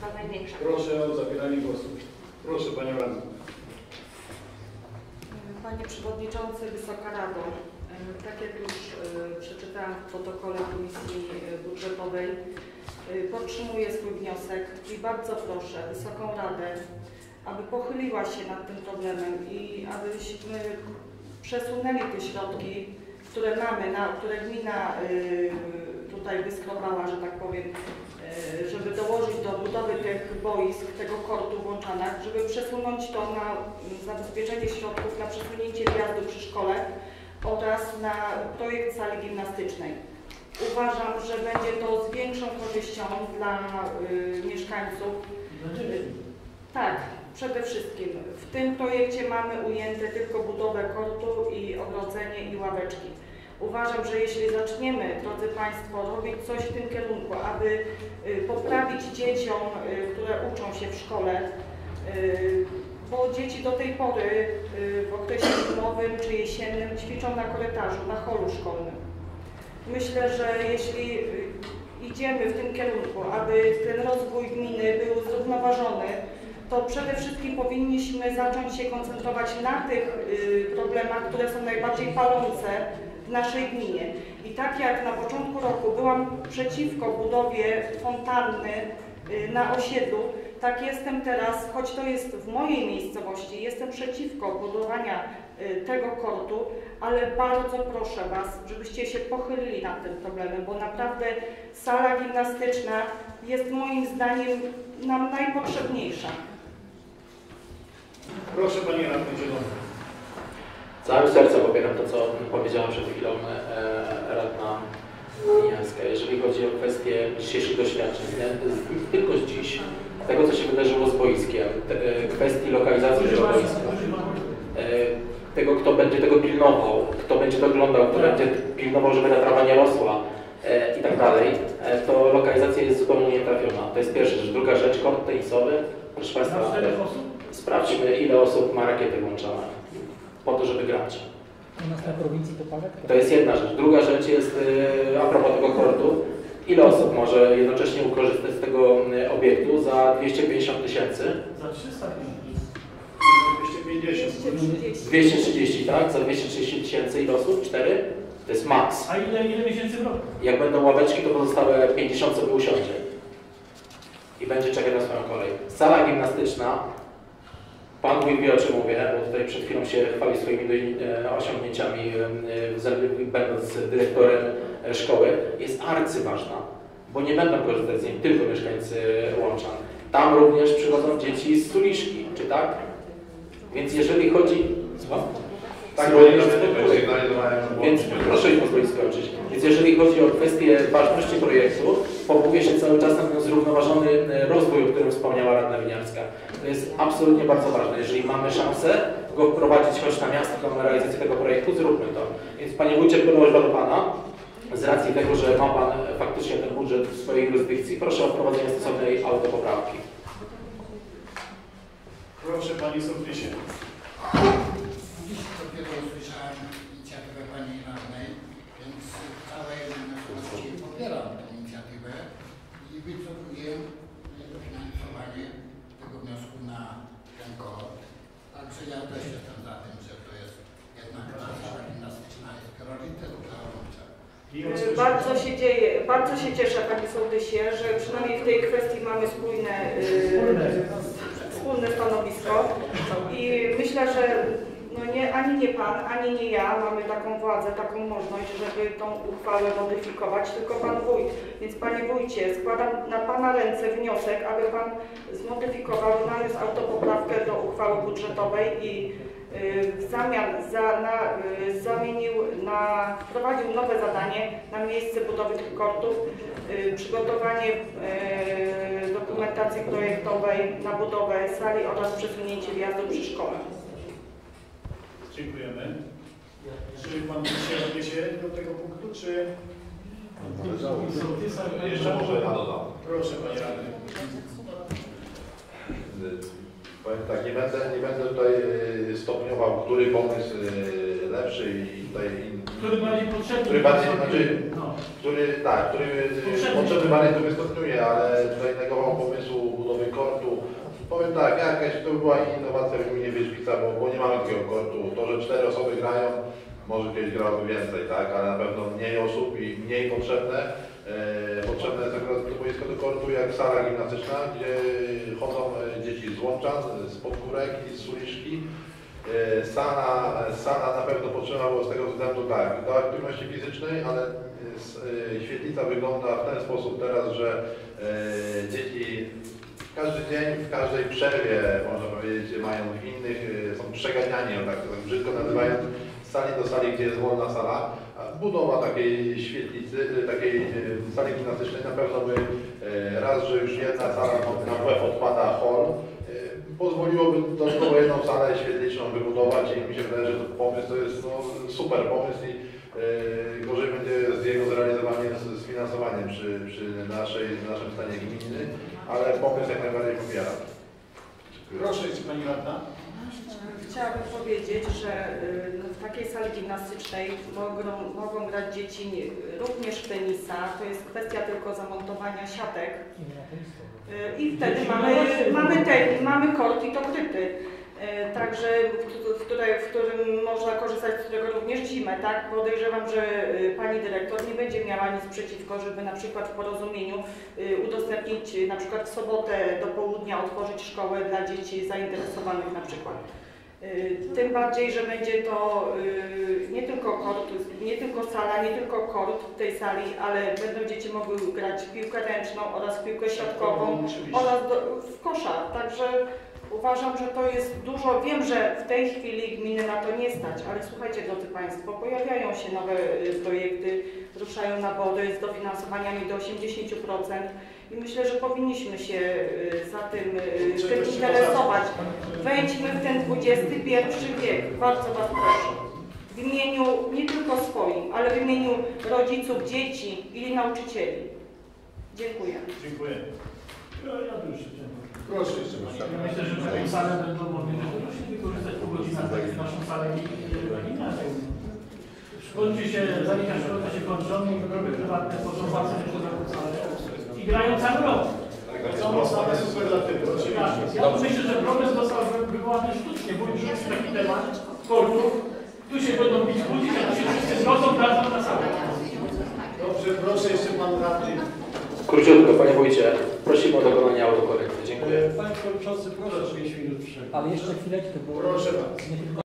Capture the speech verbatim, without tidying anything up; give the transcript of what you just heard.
chyba największa. Proszę o zabieranie głosu. Proszę Panią Radną. Panie Przewodniczący, Wysoka Rado, tak jak już przeczytałam w protokole Komisji Budżetowej, podtrzymuję swój wniosek i bardzo proszę Wysoką Radę, aby pochyliła się nad tym problemem i abyśmy przesunęli te środki, które mamy, na które gmina tutaj wyskrobała, że tak powiem, żeby dołożyć do budowy tych boisk, tego kortu w Łączanach, żeby przesunąć to na zabezpieczenie środków, na przesunięcie wjazdu przy szkole oraz na projekt sali gimnastycznej. Uważam, że będzie to z większą korzyścią dla y, mieszkańców. Y, tak, przede wszystkim. W tym projekcie mamy ujęte tylko budowę kortu i ogrodzenie i ławeczki. Uważam, że jeśli zaczniemy, drodzy Państwo, robić coś w tym kierunku, aby y, poprawić dzieciom, y, które uczą się w szkole, y, bo dzieci do tej pory y, w okresie zimowym czy jesiennym ćwiczą na korytarzu, na holu szkolnym. Myślę, że jeśli y, idziemy w tym kierunku, aby ten rozwój gminy był zrównoważony, to przede wszystkim powinniśmy zacząć się koncentrować na tych y, problemach, które są najbardziej palące w naszej gminie. I tak jak na początku roku byłam przeciwko budowie fontanny y, na osiedlu, tak jestem teraz, choć to jest w mojej miejscowości, jestem przeciwko budowaniu y, tego kortu, ale bardzo proszę Was, żebyście się pochylili nad tym problemem, bo naprawdę sala gimnastyczna jest moim zdaniem nam najpotrzebniejsza. Proszę Pani Radny Zielony. Z całego serca popieram to, co powiedziała przed chwilą e, radna Miniarska. Jeżeli chodzi o kwestię dzisiejszych doświadczeń, tylko z dziś, tego, co się wydarzyło z boiskiem, te, kwestii lokalizacji tego boiska, e, tego, kto będzie tego pilnował, kto będzie to oglądał, kto będzie pilnował, żeby ta trawa nie rosła e, i tak dalej, e, to lokalizacja jest zupełnie nietrafiona. To jest pierwsza rzecz. Druga rzecz, kort tenisowy. Proszę Państwa, sprawdźmy, ile osób ma rakiety włączone po to, żeby grać. U nas na prowincji to parę? To jest jedna rzecz. Druga rzecz jest yy, a propos tego kortu. Ile osób może jednocześnie korzystać z tego yy, obiektu za dwieście pięćdziesiąt tysięcy? Za trzysta pięćdziesiąt. dwieście trzydzieści, tak? Za dwieście trzydzieści tysięcy ile osób? cztery? To jest maks. A ile, ile miesięcy w roku? Jak będą ławeczki, to pozostałe pięćdziesiąt sobie usiądzie. I będzie czekać na swoją kolej. Sala gimnastyczna. Pan wójt wie, o czym mówię, bo tutaj przed chwilą się chwalił swoimi osiągnięciami, będąc dyrektorem szkoły. Jest arcyważna, bo nie będą korzystać z niej tylko mieszkańcy Łączan. Tam również przychodzą dzieci z Suliszki, czy tak? Więc jeżeli chodzi... Słucham? Tak, bo Więc proszę mi pozwolić skończyć. Więc jeżeli chodzi o kwestię ważności projektu, powołuje się cały czas na ten zrównoważony rozwój, o którym wspomniała radna Winiarska. To jest absolutnie bardzo ważne. Jeżeli mamy szansę go wprowadzić choć na miasto na realizację tego projektu, zróbmy to. Więc Panie Wójcie, proszę do Pana, z racji tego, że ma Pan faktycznie ten budżet w swojej jurysdykcji, proszę o wprowadzenie stosownej autopoprawki. Proszę Pani Sołtysie. Dziś dopiero usłyszałem inicjatywę Pani Radnej, więc w całej wysokości popieram tę inicjatywę i wycofuję dofinansowanie tego wniosku na ten kort. Także ja też jestem za tym, że to jest jednak ta sala gimnastyczna jest priorytet dla Łącza. Bardzo się dzieje, bardzo się cieszę Panie Sołtysie, że przynajmniej w tej kwestii mamy spójne, yy, wspólne stanowisko i myślę, że no nie, ani nie Pan, ani nie ja mamy taką władzę, taką możliwość, żeby tą uchwałę modyfikować, tylko Pan Wójt. Więc Panie Wójcie, składam na Pana ręce wniosek, aby Pan zmodyfikował, naniósł autopoprawkę do uchwały budżetowej i w zamian za, na, zamienił na, wprowadził nowe zadanie na miejsce budowy tych kortów, przygotowanie dokumentacji projektowej na budowę sali oraz przesunięcie wjazdu przy szkole. Dziękujemy. Czy Pan się odniesie do tego punktu, czy... Jeszcze może ja dodam. Proszę Panie Radny. Powiem tak, nie będę, nie będę tutaj stopniował, który pomysł lepszy i tutaj... Który bardziej potrzebny. Który bardziej, znaczy, który, tak, który potrzebny, potrzeby bardziej to występuje, ale tutaj negował pomysłu budowy kortu. Powiem tak, jakaś to była innowacja w gminie Wierzbica, bo, bo nie mamy takiego kortu. To, że cztery osoby grają, może kiedyś grałoby więcej, tak, ale na pewno mniej osób i mniej potrzebne. E, potrzebne jest akurat do boiska do kortu jak sala gimnastyczna, gdzie chodzą dzieci z Łączan, z Podgórek i z Suliszki. E, sala, sala na pewno potrzebna było z tego względu tak, do aktywności fizycznej, ale e, świetlica wygląda w ten sposób teraz, że e, dzieci każdy dzień, w każdej przerwie, można powiedzieć, mają w innych, są przeganiani, tak, tak brzydko nazywając, z sali do sali, gdzie jest wolna sala. A budowa takiej świetlicy, takiej sali gimnastycznej na pewno by raz, że już jedna sala na W E F odpada hall, pozwoliłoby dodatkowo jedną salę świetliczną wybudować i mi się wydaje, że to pomysł to jest no, super pomysł i yy, gorzej będzie z jego zrealizowaniem, z, z finansowaniem przy, przy naszej, naszym stanie gminy, ale pomysł jak najbardziej popieram. Proszę, jeszcze Pani Radna. Chciałabym powiedzieć, że w takiej sali gimnastycznej mogą, mogą grać dzieci również w tenisa. To jest kwestia tylko zamontowania siatek. I wtedy mamy, mamy, ten, mamy kort i to kryty. Także w, której, w którym można korzystać z którego również zimę, tak? Podejrzewam, że Pani Dyrektor nie będzie miała nic przeciwko, żeby na przykład w porozumieniu udostępnić na przykład w sobotę do południa otworzyć szkołę dla dzieci zainteresowanych na przykład. Tym bardziej, że będzie to nie tylko kort, nie tylko sala, nie tylko kort tej sali, ale będą dzieci mogły grać w piłkę ręczną oraz w piłkę siatkową oraz do, w koszar. Także uważam, że to jest dużo. Wiem, że w tej chwili gminy na to nie stać, ale słuchajcie, drodzy Państwo, pojawiają się nowe projekty, ruszają nabory z dofinansowaniami do osiemdziesięciu procent i myślę, że powinniśmy się za tym, tym interesować. Wejdźmy w ten dwudziesty pierwszy wiek. Bardzo Was proszę. W imieniu nie tylko swoim, ale w imieniu rodziców, dzieci i nauczycieli. Dziękuję. Dziękuję. Ja, ja już Proszę jeszcze Pani. Ja myślę, że taką salę będą mogli rzeczywiście wykorzystać pół godziny na naszą salę inaczej. Kończy się, zalika szkolne się kończą i drogi prywatne tworzą własne jeszcze za tą salę i grają cały rok. Są same superlatywy, oczywiście. Ja myślę, że problem został wywołany sztucznie, bo już jest taki temat kortów, tu się będą bić budzić, a tu się wszyscy zgodzą, wracą na salę. Dobrze, proszę jeszcze Pan Radny. Króciutko, Panie Wójcie, prosimy o dokonanie autokorekty. Dziękuję. Panie Przewodniczący, proszę trzydzieści minut przerwy. Ale jeszcze chwileczkę, bo Proszę bardzo. nie tylko